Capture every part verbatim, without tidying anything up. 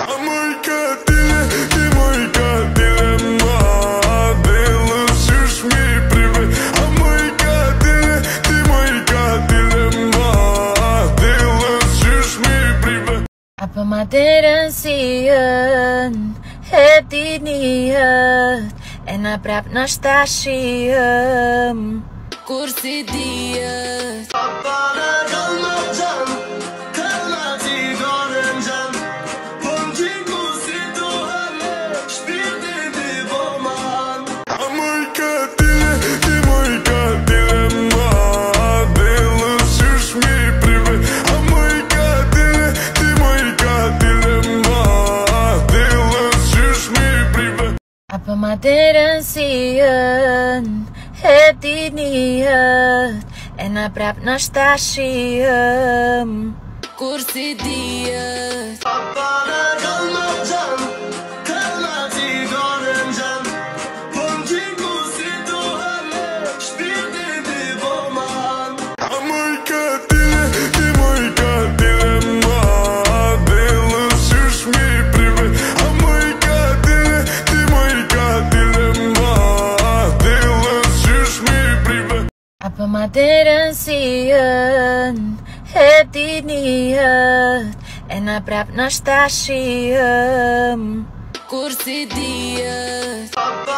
Apa ma didn't see it, heb die niet. En hij praat Nastasia, kursi diet. Apa ma didn't see it, heb die niet. En hij praat Nastasia, kursi diet. Apa ma didn't see it, heb die niet. En hij praat Nastasia, kursi diet.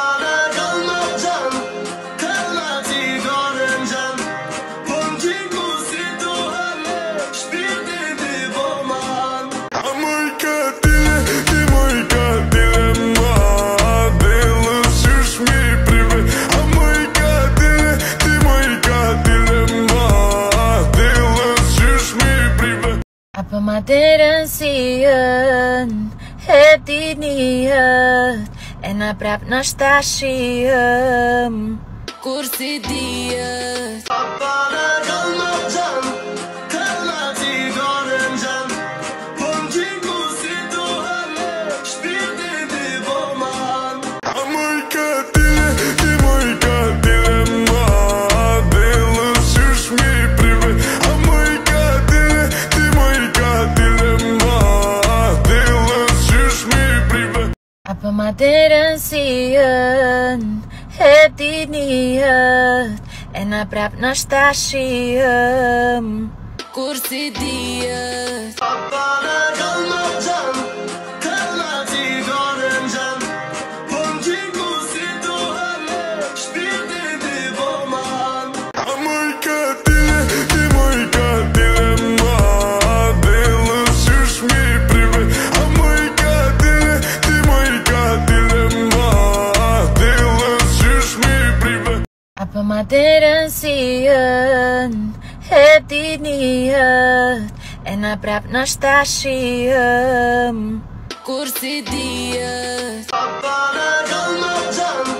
Apa ma didn't see it, heb die niet. En hij praat Nastasia, kursi diet. Apa ma didn't see it, heb die niet. En hij praat Nastasia, kursi diet. Apa ma didn't see it, heb die niet. En hij praat Nastasia, kursi diet.